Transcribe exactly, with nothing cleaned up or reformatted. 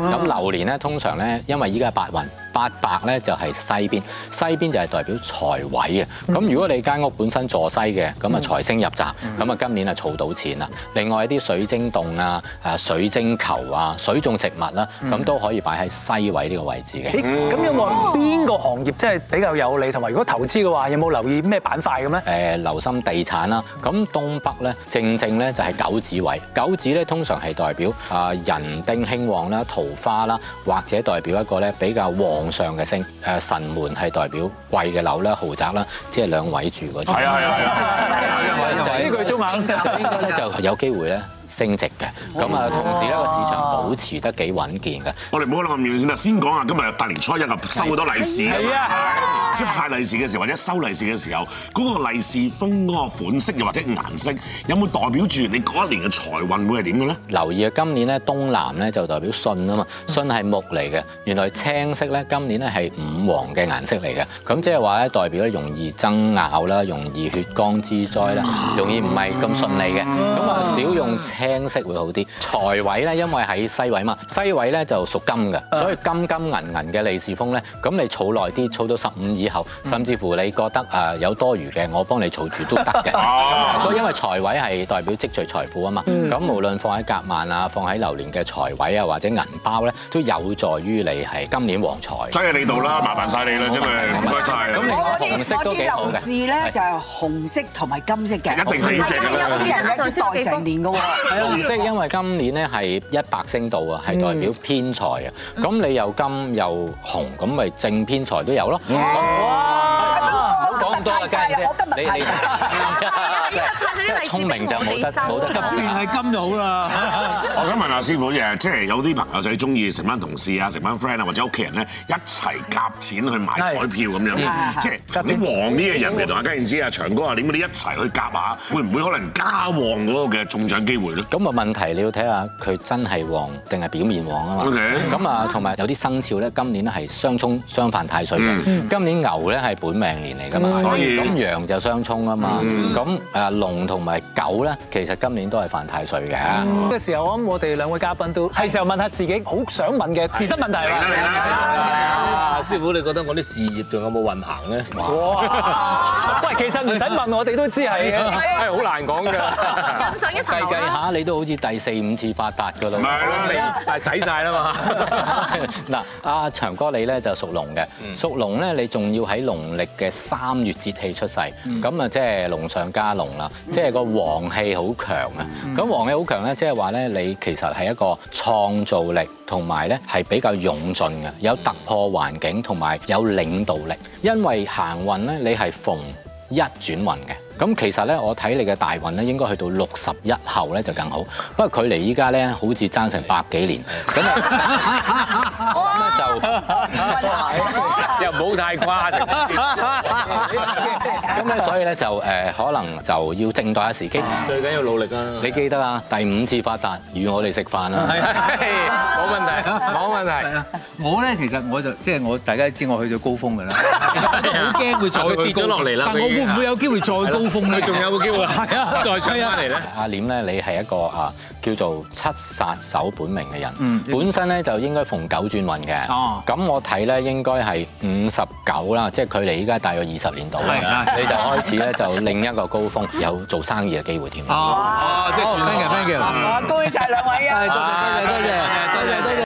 咁流年咧，通常咧，因為依家係八運，八白咧就係西邊，西邊就係代表財位啊。咁如果你間屋本身坐西嘅，咁啊財星入宅，咁啊今年啊儲到錢啦。另外一啲水晶洞啊、誒水晶球啊、水種植物啦，咁都可以擺喺西位呢個位置嘅。 咁有冇邊個行業即係比較有利？同埋如果投資嘅話，有冇留意咩板塊嘅咩？ 誒，留心地產啦。咁東北咧，正正咧就係九子位。九子咧通常係代表啊人丁興旺啦、桃花啦，或者代表一個咧比較旺上嘅星。誒神門係代表貴嘅樓啦、豪宅啦，即係兩位住嗰啲。係啊係啊係啊！ 就呢句中肯， 就應該咧就有機會咧升值嘅。咁啊，同時咧個市場保持得幾穩健嘅。 我哋唔好諗咁遠先啦，先講下今日大年初一啊，收好多利是啊嘛。即係派利是嘅時候或者收利是嘅時候，嗰個利是封嗰個款式又或者顏色，有冇代表住你嗰一年嘅財運會係點嘅咧？ 留意啊，今年咧東南咧就代表巽啊嘛，巽係木嚟嘅。原來青色咧今年咧係五黃嘅顏色嚟嘅，咁即係話咧代表咧容易爭拗啦，容易血光之災啦，容易唔係咁順利嘅。咁啊少用青色會好啲。財位咧因為喺西位嘛，西位咧就屬金嘅，所以金金銀銀嘅利是封咧，咁你儲耐啲，儲到十五以後，甚至乎你覺得誒有多餘嘅，我幫你儲住都得嘅。咁因為財位係代表積聚財富啊嘛，咁無論放喺夾萬啊，放喺流年嘅財位啊，或者銀包咧，都有助於你係今年旺財。 真係你度啦，麻煩晒你啦，真係唔該晒。 咁另外紅色都幾好嘅。 我啲流士咧就係紅色同埋金色嘅， 一定係呢隻㗎啦。 有啲人一袋成年㗎喎。 紅色因為今年咧係一白星道啊，係代表偏財啊。咁你又金又紅，咁咪正偏財都有咯。 哇！ 講咁多啦，家姐， 我今日睇晒。 即係聰明就冇得冇得急。 變係金就好啦。 我想問下師傅誒，即係有啲朋友仔中意成班同事啊、成班 friend 啊，或者屋企人咧一齊夾錢去買彩票咁樣，即係你旺呢嘅人嚟同阿家燕姐啊、長哥啊點嗰啲一齊去夾下，會唔會可能加旺嗰個嘅中獎機會咧？ 咁啊問題你要睇下佢真係旺定係表面旺啊嘛。咁啊同埋有啲生肖咧，今年咧係相沖相犯太歲嘅。今年牛咧係本命年嚟㗎嘛，所以咁羊就相沖啊嘛。咁誒龍同埋狗咧，其實今年都係犯太歲嘅。 呢個時候我諗我哋兩位嘉賓都係時候問下自己好想問嘅自身問題啦。 嚟啦嚟啦！ 師傅，你覺得我啲事業仲有冇運行咧？ 哇！喂，其實唔使問我哋都知係嘅， 係好難講㗎。 咁上一層計計下，你都好似第四五次發達㗎啦。 唔係啦， 但係使晒啦嘛。 嗱，阿長哥你咧就屬龍嘅，屬龍咧你仲要喺農曆嘅三月節氣出世，咁啊即係龍上加龍啦，即係個旺氣好強啊！咁旺氣好強咧，即係話咧你其實係一個創造力同埋咧係比較勇進嘅，有突破環境同埋有領導力。因為行運咧，你係逢一轉運嘅。咁其實咧，我睇你嘅大運咧，應該去到六十一後咧就更好。不過距離依家咧，好似爭成百幾年。咁啊，咁咧就又唔好太誇張。咁咧，所以咧就誒，可能就要靜待下時機。 最緊要努力啊！ 你記得啊，第五次發達與我哋食飯啊！ 冇問題，冇問題。 我咧其實我就即係我大家都知我去到高峰㗎啦，好驚會再跌咗落嚟啦。 但我會唔會有機會再高峰咧？ 佢仲有冇機會係啊， 再出翻嚟咧？ 阿廉咧，你係一個啊叫做七殺手本命嘅人， 嗯本身咧就應該逢九轉運嘅。 哦， 咁我睇咧應該係五十九啦，即係距離依家大約二十年度啦，你就開始咧就另一個高峰，有做生意嘅機會添。 哦，即係轉 thank you thank you， 恭喜晒兩位啊！ 多謝多謝多謝。